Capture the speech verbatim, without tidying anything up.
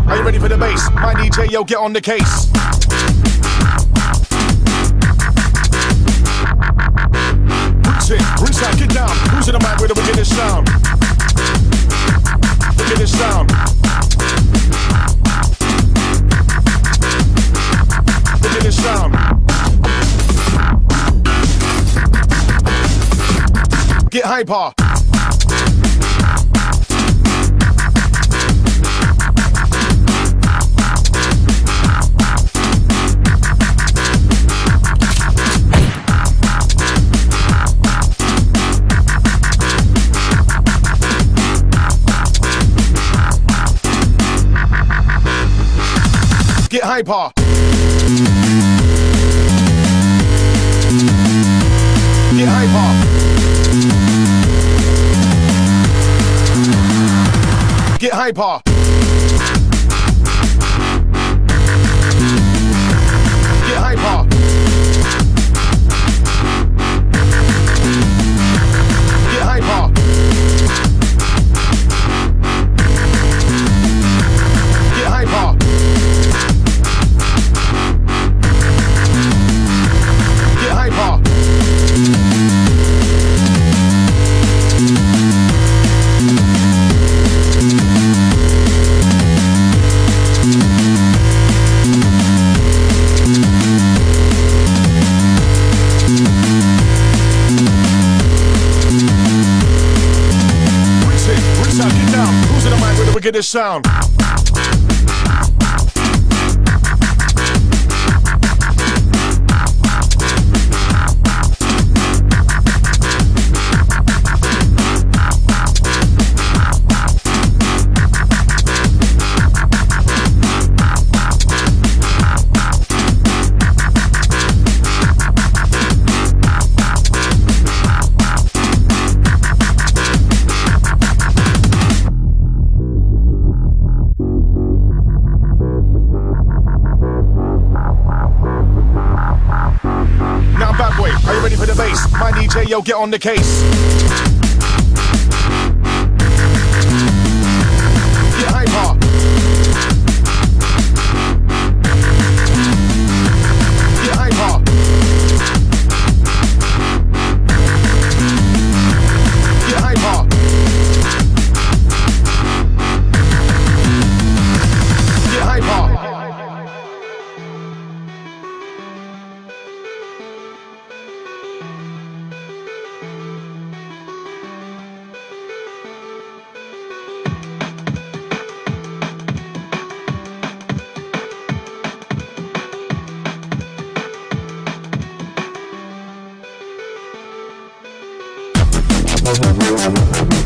Are you ready for the bass? My D J, yo, get on the case. Roots in, roots out, get down. Who's in the mic with the wickedest sound? Wickedest sound. Wickedest sound. Get hyper. Get hyper. Get hyper. Get hyper. Get hyper. Get hyper. Get hyper. Get hyper. Get down. Who's in the mic with the wickedest sound? Are you ready for the bass? My D J, yo, get on the case. Get hyper. Get hyper. Get hyper. Get hyper. We'll be right back.